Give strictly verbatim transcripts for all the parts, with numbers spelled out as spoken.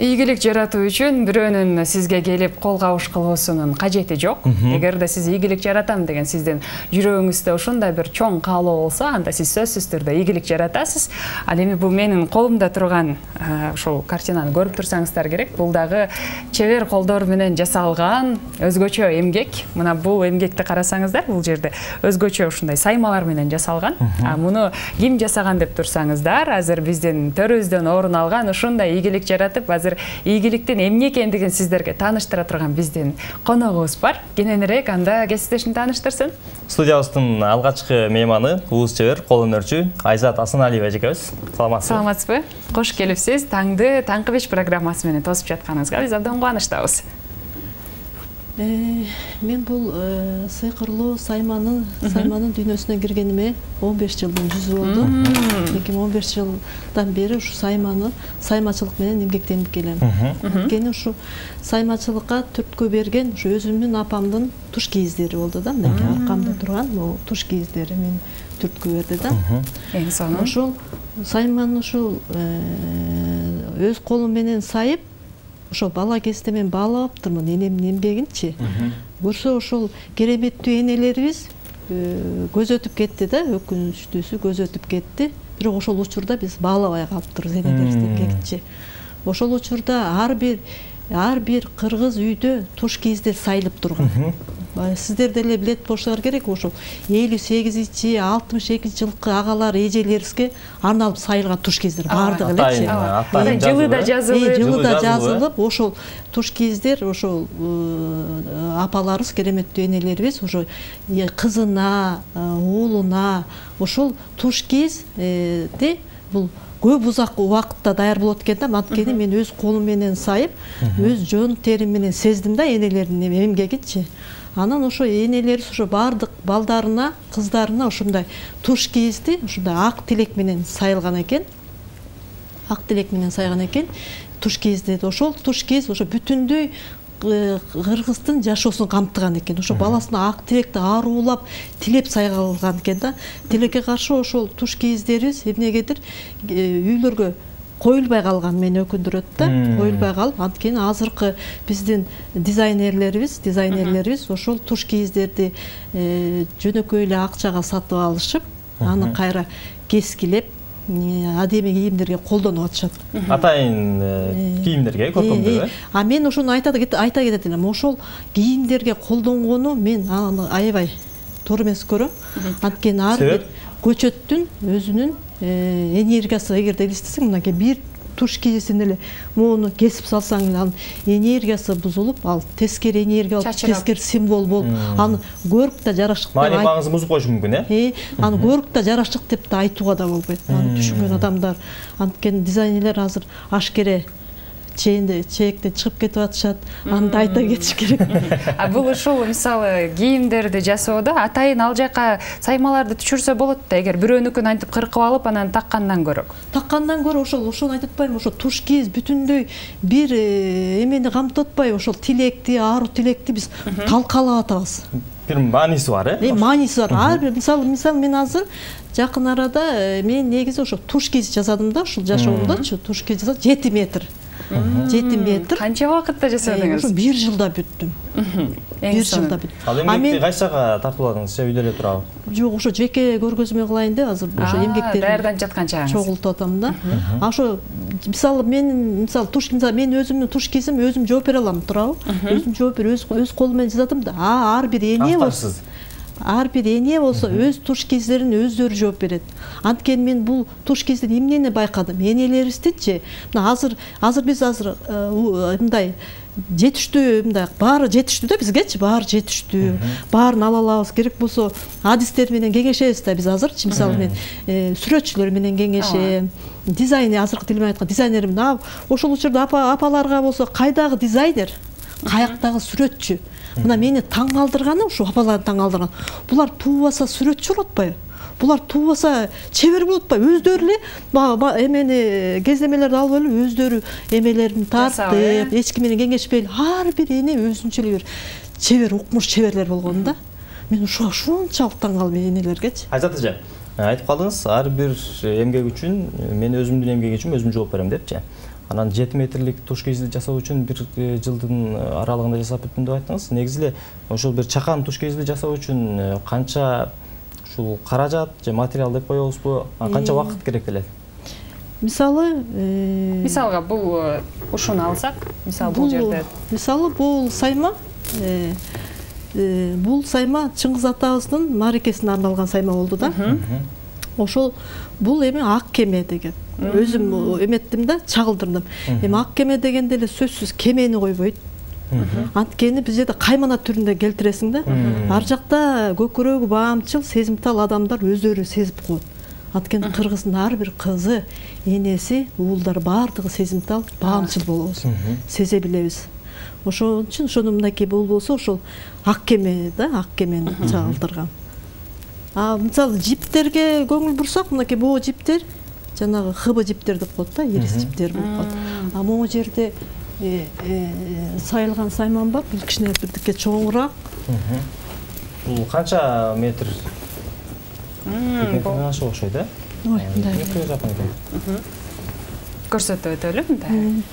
Ийгилик жаратуу үчүн бирөөнүн сизге келип кол кабыш кылуусунун кажети жок. Эгерде сиз ийгилик жаратам деген сиздин жүрөгүңүздө ушундай бир чоң каалоо болсо, анда сиз сөзсүз түрдө ийгилик жаратасыз. Ал эми бул менин колумда турган ушул картинаны көрүп турсаңыздар керек. Бул дагы чебер колдор менен жасалган өзгөчө эмгек. Мына бул эмгекти карасаңыздар, бул жерде өзгөчө ушундай саймалар менен жасалган. А муну ким жасаган деп турсаңыздар, азыр биздин төрүбүздөн орун алган ушундай ийгилик жаратып, азыр ийгиликтин эмне экендигин сиздерге тааныштыра турган биздин коногубуз бар. Кененирээк анда кесиптешин тааныштырсын. Студиябыздын алгачкы мейманы уус чебер, кол өнөрчү Айзат Асаналиева эжекебиз. Саламатсызбы? Саламатсызбы? Кош келипсиз. Таңды Таңкы беш программасы менен тосуп жатканыңызга биз абдан кубанычтабыз. Мен бул сыйкырлуу сайманын сайманын дүйнөсүнө киргениме он беш жылдын жүзү болду. эки миң он беш жылдан бери ушу сайманы, саймачылык менен эмгектенип келем. Анткени ушу саймачылыкка түрткү берген ушу өзүмдүн апамдын туш кийиздери болду да. Мынакей аркамда турган бул туш кийиздери мен түрткү берди да. Эң сонун. Ошол сайманы ушул өз колум менен сайып, ошо бала кезде мен баалаптырмын энемдин эмгегинчи. Көрсө ошол кереметтүү энелерибиз көз өтүп кетти да, өкүнүчтүүсү көз өтүп кетти. Бирок ошол учурда биз баалабай калыптырбыз энелерибиздин эмгегинчи. Ошол учурда ар бир ар бир кыргыз үйдө туш кийиздер сайылып турган. Сиздер деле билет болушуңар керек, ошол элүү сегизинчи, алтымыш экинчи жылкы агалар, эжелерибизге арналып сайылган туш кийиздер бардыгы элечи. Жылы да жазылып, жылы да жазылып, ошол туш кийиздер, ошол апаларыбыз, кереметтүү энелерибиз, ошо кызына, уулуна, ошол туш кийизди бул көп узак убакытта даяр болот экен да. Анткени мен өз колум менен сайып, өз жон терим менен сездим да энелердин эмгегинчи. Анан ошо энелерибиз ошо бардык балдарына, кыздарына ошондой туш кийизди ушундай ак тилек менен сайылган экен. Ак тилек менен сайган экен. Туш кийизди ошол туш кийиз ошо бүтүндөй кыргыздын жашоосун камтыган экен. Ошо баласына ак тилекти аруулап, тилеп сайгалган экен да. Тилекке каршы ошол туш кийиздерибиз эмнегедир үйлөргө коюлбай калган, мени өкүндүрөт да. Коюлбай калып, анткени азыркы биздин дизайнерлерибиз, дизайнерлерибиз ошол туш кийиздерди жөнөкөй эле акчага сатып алышып, аны кайра кескилеп, адеми кийимдерге колдонуп атышат. Атайын кийимдерге, көркөмдөгө. А мен ошону айта айта кетет элем. Ошол кийимдерге колдонгону мен аны аябай туура эмес көрөм. Анткени ар бир көчөттүн өзүнүн энергиясы, эгерде элестесең, мынакей бир туш кийизин эле муну кесип салсаң, анын энергиясы бузулуп, ал тескери энергия болуп, тескери символ болуп, аны көрүп да жарашык. Маани маңызы бузуп коюшу мүмкүн, э? Аны көрүп да жарашык деп да айтууга да болбойт. Аны түшүнгөн адамдар, анткени дизайнерлер азыр ашкере чейинде чээктен чыгып кетип атышат, аны да айта кетиш керек. А бул ушул мисалы кийимдерди жасоодо атайын ал жака саймаларды түшүрсө болот да, эгер бирөөнүкүн антип кыркып алып анан таккандан көрө. Таккандан көрө ошол ошону айтып атпаймынбы, ошо туш кийиз бүтүндөй бир эмени камтып атпайбы, ошол тилекти, ару тилекти биз талкалап атабыз. Бир мааниси бар, э? Мааниси бар. Ар бир мисалы, мисалы мен азыр жакын арада мен негизи ошо туш кийиз жасадым да, ушул жашоомдочу туш кийиз жасадым, жети метр. жети метр. Канча вакытта жасадыңыз? Ушу бир жылда бүттүм. бир жылда бүттүм. Ал эмгекти кайчага тартууладыңыз, же үйдө эле турабы? Жок, ошо жеке көргөзмө кылайын деп азыр ошо эмгектерди даярданып жаткан чагыңыз. Чогултуп атам да. А ошо мисалы мен мисалы туш мисалы мен өзүмдүн туш кийизим өзүм жооп бере алам, турабы? Өзүм жооп берип өз колум менен жасадым да. А ар бир эне болсо, ар бир эне болсо өз туш кийиздерин өздөрү жооп берет. Анткени мен бул туш кийизден эмнени байкадым? Энелерибиздичи, мына азыр азыр биз азыр мындай жетиштүү, мындай баары жетиштүү да бизгечи, баары жетиштүү. Баарын ала алабыз, керек болсо адистер менен кеңешебиз да биз азырчы, мисалы мен сүрөтчүлөр менен кеңешем. Дизайн азыркы тил менен айтканда дизайнермин. Ошол учурда апаларга болсо кайдагы дизайнер, каяктагы сүрөтчү. Мына мени таң калтырганы, ушу апаларды таң калтырган. Булар туубаса сүрөтчү болуп атпайбы? Булар туубаса чебер болуп атпайбы? Өздөрү эле эмени кездемелерди алып эле өздөрү эмелерин тартып, эч ким менен кеңешпей, ар бир эне өзүнчө эле бир чебер, укмуш чеберлер болгон да. Мен ушуга ушунчалык таң калдым энелергечи. Айзат эже, айтып калдыңыз, ар бир эмгек үчүн мен өзүмдүн эмгегим үчүн өзүм жооп берем депчи. Анан жети метрлик туш кийизди жасоо үчүн бир жылдын аралыгында жасап бүттүм деп айттыңыз. Негизи эле ошол бир чакан туш кийизди жасоо үчүн канча ушул каражат же материал деп коебузбу? Канча убакыт керек келет? Мисалы, мисалга бул ушуну алсак, мисалы бул жерде. Мисалы бул сайма, бул сайма Чыңгыз атабыздын мааракесине арналган сайма болду да. Ошол бул эми ак кеме деген. Өзүм эметтим да, чагылдырдым. Эми ак кеме дегенде эле сөзсүз кемени койбойт. Анткени биз жерде каймана түрүндө келтиресиң да. Ар жакта көкүрөгү баамчыл, сезимтал адамдар өздөрү сезип коет. Анткени кыргыздын ар бир кызы, энеси, уулдары баардыгы сезимтал, баамчыл болобуз. Сезе билебиз. Ошон үчүн ошону мынакей бул болсо ошол ак кеме да, ак кемени чагылдырган. А мисалы жиптерге көңүл бурсак, мынакей бул жиптер жанагы хыбы жиптер деп коет да, ирис жиптер болуп калат. А могу жерде сайылган сайман бар, бул кичине бирдикке чоңураак. Бул канча метр? Бул аша окшойт, да? Ой, мындай. Көрсөтүп өтөлү мындай.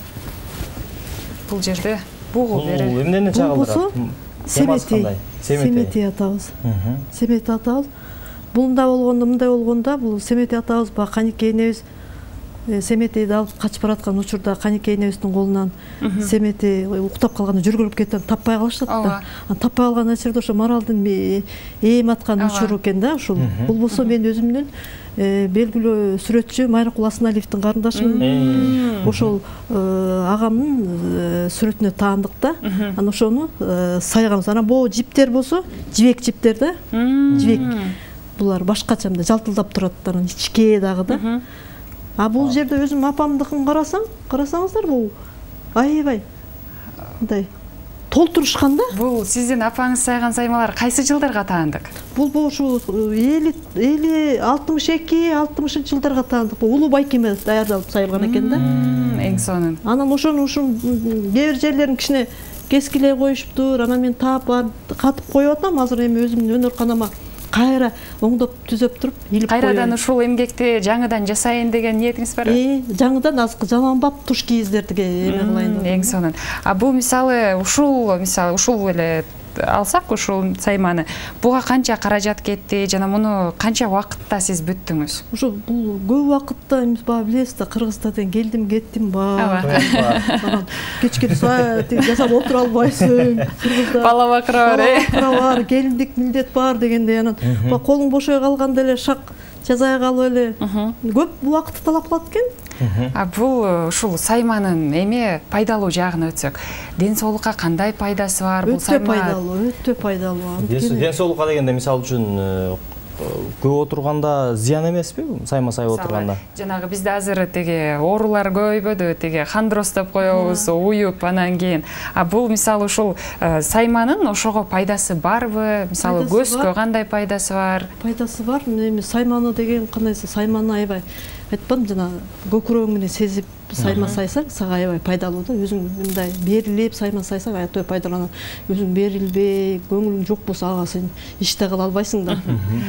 Бул жерде бугу бери. Бул эмнени чагылдырат? Семетей. Семетей атабыз. Семетей атабыз. Бунда болгондо, мындай болгондо, бул Семетей атабыз ба Каникей энебиз Семетейди алып качып бараткан учурда Каникей энебиздин колунан Семетей уктап калганда жүргүлүп кеткен, таппай калышат да. Таппай калган жерде ошо Маралдын эйим аткан учуру экен да, ушул. Бул болсо мен өзүмдүн белгилүү сүрөтчү Майракул Асыналиевдин карындашымын. Ошол агамдын сүрөтүнө таандык да. Анан ошону сайганбыз. Анан бул жиптер болсо, жибек жиптер да. Жибек. Булар башкача мындай жалтылдап турат, анан ичке дагы да. А бул жерде өзүм апамдыкын карасаң, карасаңыздар бул аябай мындай толтурушкан да. Бул сиздин апаңыз сайган саймалар кайсы жылдарга таандык? Бул бул ушу элүү, алтымыш эки, алтымышынчы жылдарга таандык. Бул улуу байкеме даярдалып сайылган экен да. Эң сонун. Анан ошону ушун кээ бир жерлерин кичине кескилей коюшуптур. Анан мен таап катып коюп атам. Азыр эми өзүмдүн өнөр-канама кайра оңдоп түзөп туруп илип коюп. Кайрадан ушул эмгекти жаңыдан жасайын деген ниетиңиз барбы? Э, жаңыдан азыр жаланбап туш кийиздерди эме кылайын. Эң сонун. А бул мисалы ушул, мисалы ушул эле алсак, ушул сайманы, буга канча каражат кетти жана муну канча убакытта сиз бүттүңүз? Ошо бул көп убакытта эмес ба, билесиз да, Кыргызстан келдим, кеттим ба. Кечке жасап отура албайсың. Бала бакыра бар, э? Бала бар, келиндик милдет бар дегендей, анан колуң бошой калганда эле шак жазай калып эле көп убакытты талап кылат экен. А бул ушул сайманын эме пайдалуу жагына өтсөк, ден соолукка кандай пайдасы бар бул сайма? Өтө пайдалуу, өтө пайдалуу. Ден соолукка дегенде мисалы үчүн көп отурганда зыян эмеспи? Сайма сайып отурганда. Жанагы бизде азыр теге оорулар көбөйбөдү, теге хандроз деп коебуз, уюп анан кийин. А бул мисалы ушул сайманын ошого пайдасы барбы? Мисалы көзгө кандай пайдасы бар? Пайдасы бар. Эми сайманы деген кандайсы, сайманы аябай айтпадым, жана көкүрөгүң менен сезип сайма сайсаң, сага аябай пайдалуу да. Өзүң мындай берилип сайма сайсаң аябай пайдаланат. Өзүң берилбей, көңүлүң жок болсо ага сен иште кыла албайсың да.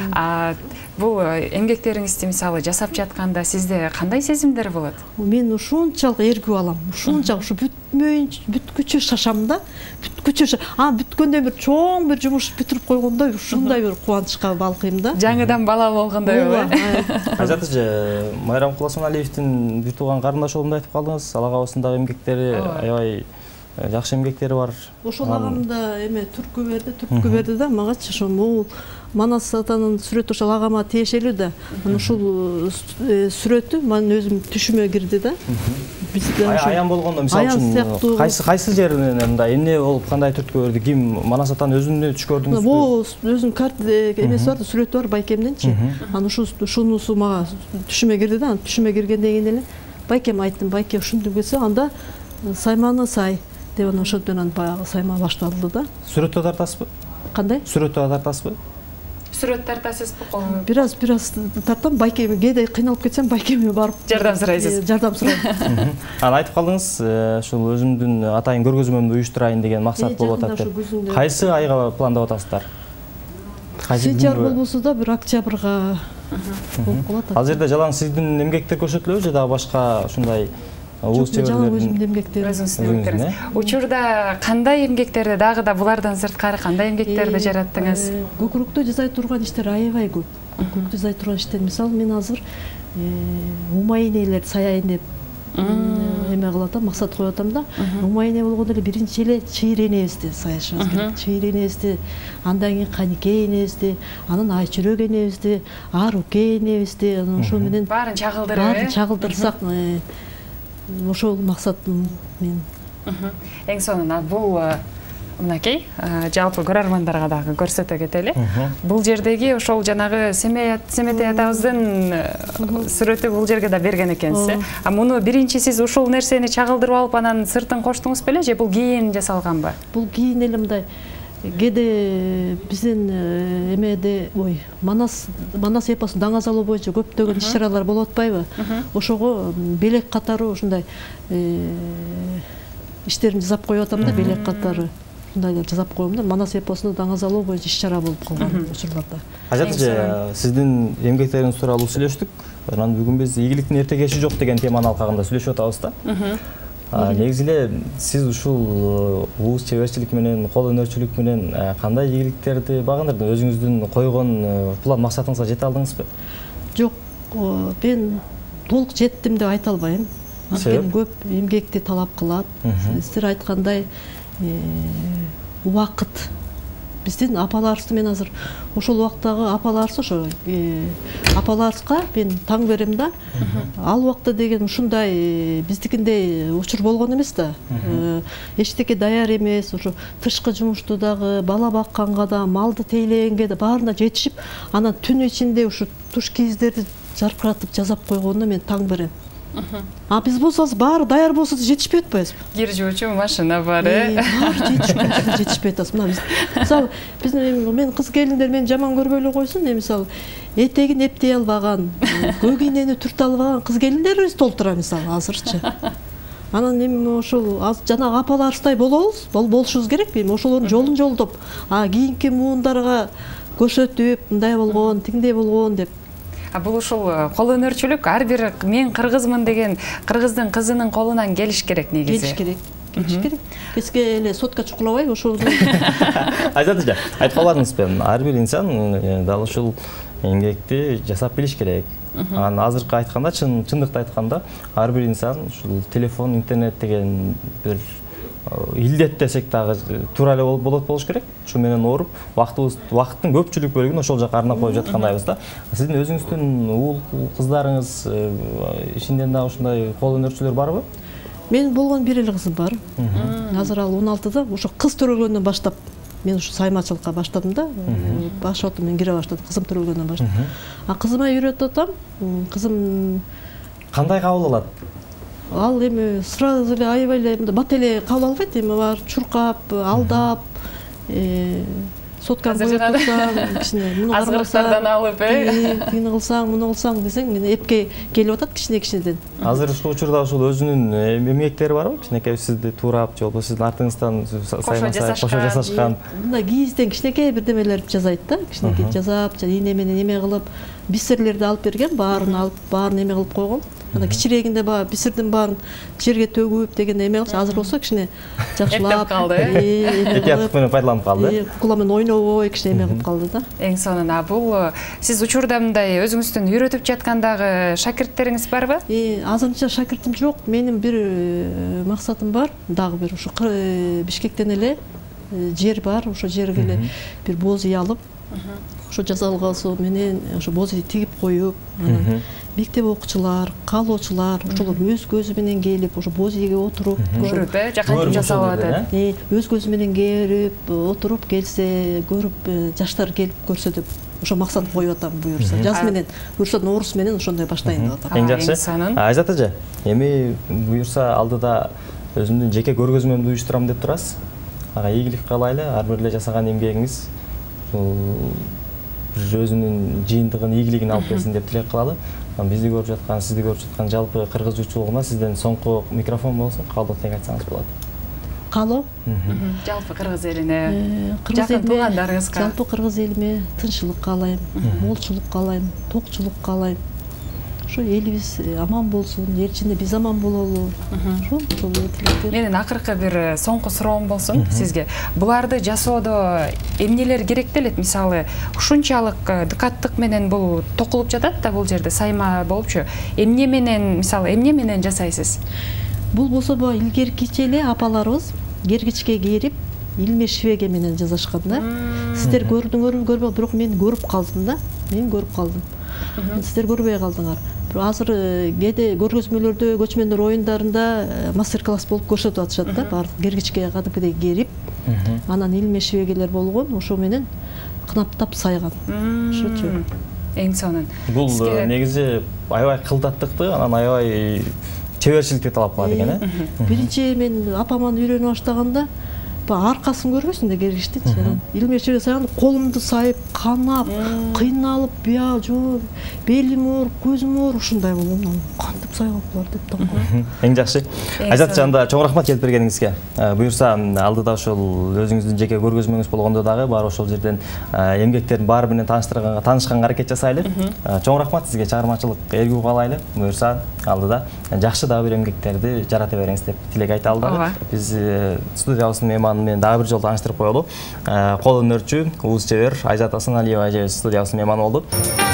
А бул эмгектериңизди мисалы жасап жатканда сизде кандай сезимдер болот? Мен ушунчалык эргип алам. Ушунчалык ушу бүтмөйүнчө, бүткүчө шашам да. Бүткүчө, а бүткөндө бир чоң бир жумуш бүтүрүп койгондой ушундай бир кубанычка балкыйм да. Жаңыдан бала болгондой болот. Айзат эже, Майракул Асыналиевдин бир тууган карындаш болумду айтып калдыңыз. Ал агабыздын эмгектери аябай жакшы эмгектери бар. Ошол агамда эме түркү берди, түркү берди да магачы. Ошо бул Манас атанын сүрөтү ошол агама тиешелүү да. Анан ушул сүрөтү мен өзүм түшүмө кирди да. Бизде аян болгондо мисалы үчүн кайсы кайсы жеринен мындай эмне болуп кандай түрткү берди? Ким Манас атанын өзүнү түш көрдүңүзбү? Бул өзүнүн карт эмеси бар да, сүрөтү бар байкемденчи. Анан ушул ушунусу мага түшүмө кирди да. Түшүмө киргенден кийин эле байкем айттым, байке ушунду келсе анда сайманы сай деп анан ошондон анан баягы сайма башталды да. Сүрөттө тартасызбы? Кандай? Сүрөттө тартасызбы? Сүрөт тартасызбы колуңузга? Бираз бираз тартам, байкеме кээде кыйналып кетсем байкеме барып жардам сурайсыз. Жардам сурайм. Анан айтып калдыңыз, ушул өзүмдүн атайын көргөзмөмдү уюштурайын деген максат болуп атат деп. Кайсы айга пландап атасыздар? Сентябрь болбосо да бир октябрга болуп калат. Ал жерде жалаң сиздин эмгектер көрсөтүлөбү же дагы башка ушундай ууз чеберлердин өзүмдүн эмгектери. Өзүңүздүн эмгектериңиз. Учурда кандай эмгектерди дагы да булардан сырткары кандай эмгектерди жараттыңыз? Көкүрөктө жасай турган иштер аябай көп. Көкүрөктө жасай турган иштер, мисалы мен азыр умайнелерди саяйын деп эме кылып атам, максат коюп атам да. Умайне болгондо эле биринчи эле чыйренебизди саяшыбыз керек. Чыйренебизди, андан кийин каникей энебизди, анан айчүрөк энебизди, аруке энебизди, анан ошо менен баарын чагылдырып, баарын чагылдырсак, ошол максатым мен. Эң сонуна бул мынакей жалпы көрөрмандарга дагы көрсөтө кетели. Бул жердеги ошол жанагы Семетей атабыздын сүрөтү бул жерге да берген экенсиз. А муну биринчи сиз ушул нерсени чагылдырып алып анан сыртын коштуңуз беле же бул кийин жасалганбы? Бул кийин эле мындай кээде биздин эмеде ой Манас Манас эпосун даңазалоо боюнча көптөгөн иш-чаралар болуп атпайбы? Ошого белек катары ушундай иштерин жасап коюп атам да, белек катары. Ушундайлар жасап коем да. Манас эпосуну даңазалоо боюнча иш-чара болуп калган учурларда. Ажат эже, сиздин эмгектериңиз тууралуу сүйлөштүк. Анан бүгүн биз ийгиликтин эртегеши жок деген теманын алкагында сүйлөшүп атабыз да. Негизи эле сиз ушул ууз чеберчилик менен, кол өнөрчүлүк менен кандай ийгиликтерди багындырды? Өзүңүздүн койгон план максатыңызга жете алдыңызбы? Жок, мен толук жеттим деп айта албайм. Анткени көп эмгекти талап кылат. Сиздер айткандай убакыт. Биздин апаларыбызды мен азыр ошол убактагы апаларыбыз ошо апаларыбызга мен таң берем да. Ал убакта деген ушундай биздикиндей учур болгон эмес да. Эчтеке даяр эмес, ошо тышкы жумушту дагы, бала бакканга да, малды тейлегенге да баарына жетишип, анан түн ичинде ушу туш кийиздерди жаркыратып жасап койгонуна мен таң берем. А биз болсо баары даяр болсо жетишпей атпайбызбы? Кир жуучу машина бар, э? Баары жетишпей атасыз. Мына биз мисалы биздин мен кыз келиндер мени жаман көрбөй эле койсун, мисалы этегин эптей албаган, көк ийнени түртө албаган кыз келиндерибиз толтура мисалы азырчы. Анан эми ошол жанагы апаларыбыздай болобуз, болушубуз керек. Эми ошолордун жолун жолдоп, а кийинки муундарга көрсөтүп, мындай болгон, тиңдей болгон деп. Бул ушул кол өнөрчүлүк ар бир мен кыргызмын деген кыргыздын кызынын колунан келиш керек негизи. Келиш керек. Келиш керек. Кеске эле сотка чукулабай ошол. Айзат эже, айтып каларыңызбы? Ар бир инсан дал ушул эмгекти жасап билиш керек. Анан азыркы айтканда, чындыкты айтканда, ар бир инсан ушул телефон, интернет деген бир илдет десек дагы туура эле болот болуш керек. Ушу менен ооруп, вакытыбыз, вакыттын көпчүлүк бөлүгүн ошол жака арнап коюп жаткандайбыз да. Сиздин өзүңүздүн уул кыздарыңыз ичинен дагы ушундай кол өнөрчүлөр барбы? Менин болгон бир эле кызым бар. Азыр ал он алтыда, ошо кыз төрөлгөндөн баштап мен ушу саймачылыкка баштадым да. Башоты менен кире баштадым, кызым төрөлгөндөн баштап. А кызыма үйрөтүп атам. Кызым кандай кабыл алат? Ал эми сразу эле аябай эле бат эле кабыл албайт, эми бар чуркап, алдап, сотканы коюп турсаң, кичине муну азгырыктардан алып, э, тигини кылсаң, муну кылсаң десең, мен эпке келип атат кичине-кичинеден. Азыр ушул учурда ушул өзүнүн эмгектери барбы? Кичинекей сизди туурап, же болбосо сиздин артыңыздан сайма-сай кошо жасашкан. Мына кийизден кичинекей бирдемелерди жасайт да, кичинекей жасап, ийне менен эме кылып, бисерлерди алып берген, баарын алып, баарын эме кылып койгон. Ана кичирегинде баягы бисирдин баарын жерге төгүп деген эме кылса, азыр болсо кичине жакшылап калды. Эки аяк менен пайдаланып калды. Кукула менен ойнобой кичине эме кылып калды да. Эң сонуна бул сиз учурда мындай өзүңүздүн үйрөтүп жаткандагы шакирттериңиз барбы? Азырынча шакиртим жок. Менин бир максатым бар, дагы бир ушу Бишкектен эле жер бар, ошо жерге эле бир боз үй алып, ошо жасалгасы менен ошо боз үй тигип коюп, мектеп окуучулар, каалоочулар ошолор өз көзү менен келип, ошо боз үйгө отуруп, көрүп, э, жакын жасалып атат. Өз көзү менен келип, отуруп келсе, көрүп, жаштар келип көрсө деп ошо максат коюп атам буюрса. Жаз менен, буюрса Наурыз менен ошондой баштайын деп атам. Эң жакшы. Айзат эже, эми буюрса алдыда өзүмдүн жеке көргөзмөмдү уюштурам деп турасыз. Ага ийгилик каалайлы, ар бир эле жасаган эмгегиңиз бир өзүнүн жыйынтыгын, ийгилигин алып келсин деп тилек кылалы. Бизди көрүп жаткан, сизди көрүп жаткан жалпы кыргыз журтчулугуна сизден соңку микрофон болсун, каалоо тең айтсаңыз болот. Каалоо? Жалпы кыргыз элине, жакын туугандарыңызга. Жалпы кыргыз элиме тынччылык каалайм, молчулук каалайм, токчулук каалайм. ошо элибиз аман болсун, эл ичинде биз аман бололу. Ошол ошол тилектер. Менин акыркы бир соңку суроом болсун сизге. Буларды жасоодо эмнелер керек делет? Мисалы, ушунчалык дыкаттык менен бул токулуп жатат да бул жерде сайма болупчу. Эмне менен, мисалы, эмне менен жасайсыз? Бул болсо бу илгеркиче эле апаларыбыз кергичке кирип, илме швеге менен жасашкан да. Сиздер көрдүңөрбү, көрбөйбү, бирок мен көрүп калдым да. Мен көрүп калдым. Сиздер көрбөй калдыңар. Азыр кээде көргөзмөлөрдө, көчмөндөр оюндарында мастер-класс болуп көрсөтүп атышат да. Баардык кергичке кадимкидей кирип, анан илме швегелер болгон, ошо менен кынаптап сайган. Ошочу. Эң сонун. Бул негизи аябай кылдаттыкты, анан аябай чеберчиликти талап кылат экен, э? Биринчи мен апаман үйрөнүп баштаганда аркасын көрбөйсүң да кергичтичи. Илме швеге сайганда колумду сайып, канап, кыйналып, бия жоо, белим оор, көзүм оор, ушундай болгом. Кантип сайгаппылар деп таң калдым. Эң жакшы. Айжатжан да чоң рахмат келип бергениңизге. Буюрса алдыда ошол өзүңүздүн жеке көргөзмөңүз болгондо дагы бар ошол жерден эмгектердин баары менен тааныштырганга, таанышканга аракет жасайлы. Чоң рахмат сизге, чыгармачылык элгүү каалайлы. Буюрса алдыда жакшы дагы бир эмгектерди жарата бериңиз деп тилек айта алдык. Биз студиябыздын мейманы менен дагы бир жолу тааныштырып коелу. Кол өнөрчү, уус чебер Айжат Асаналиева эжебиз студиябыздын мейманы болду.